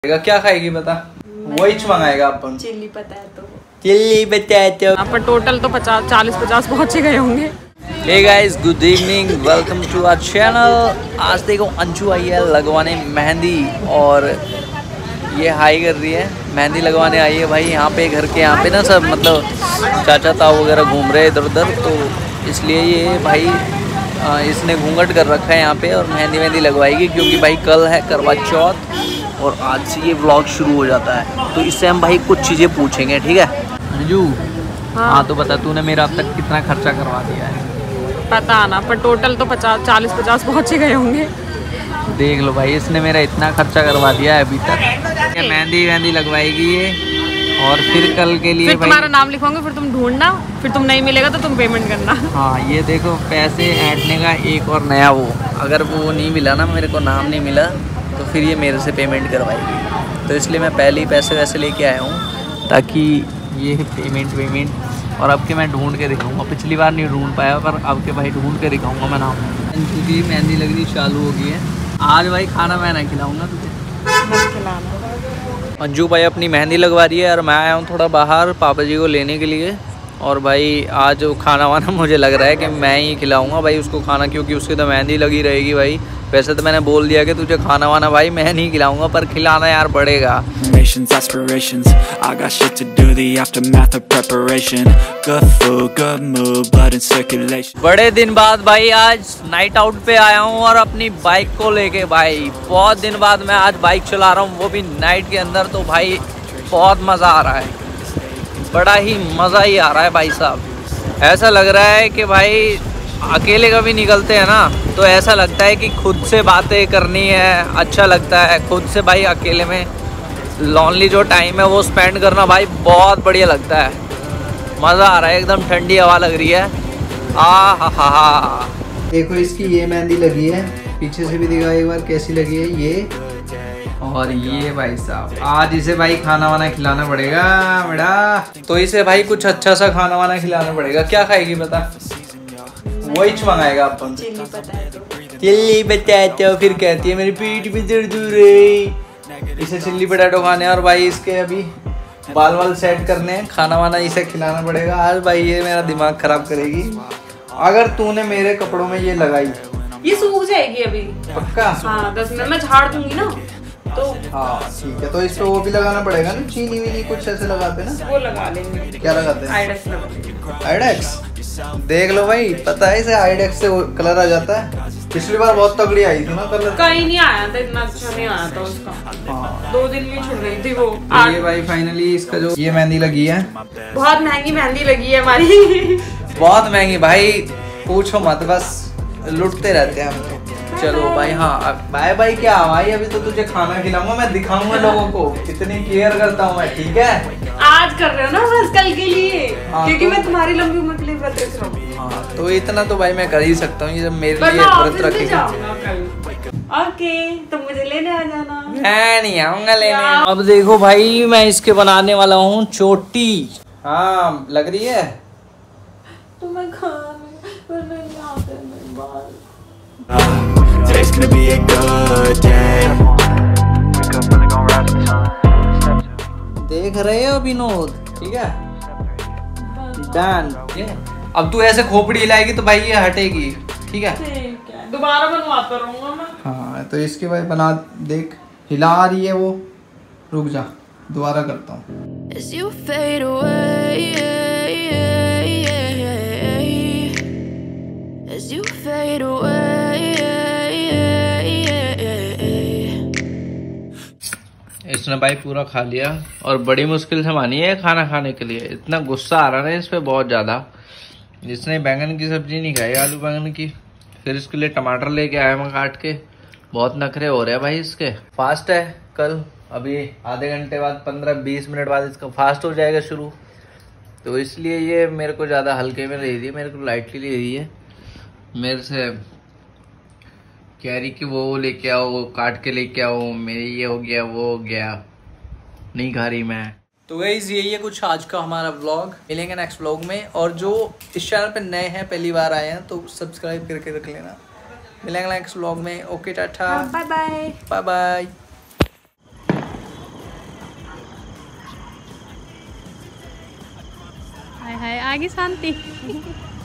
क्या खाएगी बता? वही मंगाएगा अपन। Chilli potato. Chilli potato. अपन टोटल तो 40-50 पहुंच ही गए होंगे। Hey guys, good evening, welcome to our channel. आज देखो अंशु आई है लगवाने मेहंदी और ये हाई कर रही है। मेहंदी लगवाने आई है भाई। यहाँ पे घर के यहाँ पे ना सब मतलब चाचा ताऊ वगैरह घूम रहे इधर उधर, तो इसलिए ये भाई इसने घूंघट कर रखा है यहाँ पे और मेहंदी लगवाएगी, क्योंकि भाई कल है करवा चौथ और आज से ये व्लॉग शुरू हो जाता है। तो इससे हम भाई कुछ चीज़ें पूछेंगे, ठीक है अंजू? हाँ तो बता, तूने मेरा अब तक कितना खर्चा करवा दिया है? पता ना, पर टोटल तो 40-50 पहुंच ही गए होंगे। देख लो भाई, इसने मेरा इतना खर्चा करवा दिया है अभी तक। मेहंदी लगवाएगी ये और फिर कल के लिए फिर तुम्हारा नाम लिखवाऊंगे, फिर तुम ढूंढना, फिर तुम नहीं मिलेगा तो तुम पेमेंट करना। हाँ ये देखो, पैसे ऐंठने का एक और नया वो, अगर वो नहीं मिला ना, मेरे को नाम नहीं मिला, तो फिर ये मेरे से पेमेंट करवाएगी। तो इसलिए मैं पहले ही पैसे वैसे लेके आया हूँ ताकि ये पेमेंट और अब के मैं ढूंढ के दिखाऊंगा। पिछली बार नहीं ढूंढ पाया, पर अब के भाई ढूंढ के दिखाऊंगा मैं नाम। अंशु की मेहंदी लगनी चालू हो गई है। आज भाई खाना मैं नहीं खिलाऊंगा तुझे, अंजू भाई अपनी मेहंदी लगवा रही है और मैं आया हूँ थोड़ा बाहर पापा जी को लेने के लिए। और भाई आज खाना वाना मुझे लग रहा है कि मैं ही खिलाऊंगा भाई उसको खाना, क्योंकि उसकी तो मेहंदी लगी रहेगी भाई। वैसे तो मैंने बोल दिया कि तुझे खाना वाना भाई मैं नहीं खिलाऊंगा, पर खिलाना यार पड़ेगा। बड़े दिन बाद भाई आज नाइट आउट पे आया हूँ और अपनी बाइक को लेके भाई। बहुत दिन बाद मैं आज बाइक चला रहा हूँ, वो भी नाइट के अंदर। तो भाई बहुत मज़ा आ रहा है, बड़ा ही मज़ा ही आ रहा है भाई साहब। ऐसा लग रहा है कि भाई अकेले कभी निकलते हैं ना, तो ऐसा लगता है कि खुद से बातें करनी है, अच्छा लगता है खुद से भाई। अकेले में लॉनली जो टाइम है वो स्पेंड करना भाई बहुत बढ़िया लगता है। मज़ा आ रहा है, एकदम ठंडी हवा लग रही है। हा। देखो इसकी ये मेहंदी लगी है, पीछे से भी दिखा एक बार कैसी लगी है ये। और ये भाई साहब आज इसे भाई खाना वाना खिलाना पड़ेगा बेटा। तो इसे भाई कुछ अच्छा सा खाना वाना खिलाना पड़ेगा। क्या खाएगी बता? वही मंगाएगा अपन। चिल्ली पतातो। फिर कहती है मेरी पीठ में दर्द हो रही। इसे चिल्ली पटाटो खाने और भाई इसके अभी बाल वाल सेट करने हैं, खाना वाना इसे खिलाना पड़ेगा आज भाई। ये मेरा दिमाग खराब करेगी अगर तूने मेरे कपड़ों में ये लगाई। ये सूख जाएगी अभी पक्का? हाँ 10 मिनट में झाड़ दूंगी ना तो। हाँ ठीक है, तो इस पे वो भी लगाना पड़ेगा ना, चीनी वीनी कुछ ऐसे लगाते ना। वो लगा लेंगे। क्या लगाते हैं? आइडेक्स। देख लो भाई, पता है इसे आइडेक्स से कलर आ जाता है। पिछली बार बहुत तगड़ी आई थी ना कलर। कहीं नहीं आया था, इतना अच्छा नहीं आया था उसका। हाँ 2 दिन में छुड़ गई थी वो। ये भाई फाइनली इसका जो ये मेहंदी लगी है, बहुत महंगी मेहंदी लगी है हमारी। बहुत महंगी भाई, पूछो मत, बस लुटते रहते हैं हम तो। चलो भाई, हाँ बाय बाय। क्या भाई, अभी तो तुझे खाना खिलाऊंगा, मैं दिखाऊंगा लोगों को कितनी केयर करता हूँ मैं, ठीक है? आज कर रहे हो ना बस कल के लिए। क्योंकि मैं तुम्हारी लंबी उम्र के लिए व्रत रख रहा हूँ। हाँ तो इतना तो भाई मैं कर ही सकता हूँ, ये जब मेरे लिए व्रत रखेगी। ओके तो मुझे लेने आ जाना। मैं नहीं आऊंगा लेने। अब देखो भाई, मैं इसके बनाने वाला हूँ चोटी। हाँ लग रही है तो मैं Today's gonna be a good day. देख रहे हो विनोद, ठीक है? डन। अब तू ऐसे खोपड़ी हिलाएगी तो भाई ये हटेगी, ठीक है? ठीक है, दोबारा बनवाता रहूंगा मैं। हाँ तो इसके भाई बना, देख हिला रही है वो। रुक जा, दोबारा करता हूँ। As you fade away, as you fade away. इसने भाई पूरा खा लिया और बड़ी मुश्किल से मानी है खाना खाने के लिए। इतना गुस्सा आ रहा है इस पे बहुत ज़्यादा। जिसने बैंगन की सब्जी नहीं खाई, आलू बैंगन की, फिर इसके लिए टमाटर लेके आया मैं काट के। बहुत नखरे हो रहे हैं भाई इसके। फास्ट है कल, अभी आधे घंटे बाद 15-20 मिनट बाद इसका फास्ट हो जाएगा शुरू। तो इसलिए ये मेरे को ज़्यादा हल्के में ले रही है, मेरे को लाइटली ले रही है। मेरे से कह रही कि वो लेके आओ, काट के लेके आओ, मेरे ये हो गया वो हो गया, नहीं खा रही मैं। तो गाइस यही है कुछ आज का हमारा व्लॉग। मिलेंगे नेक्स्ट व्लॉग में। और जो इस चैनल पे नए हैं, पहली बार आए हैं, तो सब्सक्राइब करके रख लेना। मिलेंगे नेक्स्ट व्लॉग में। Okay ta ta, bye bye. Bye bye. है आगे शांति।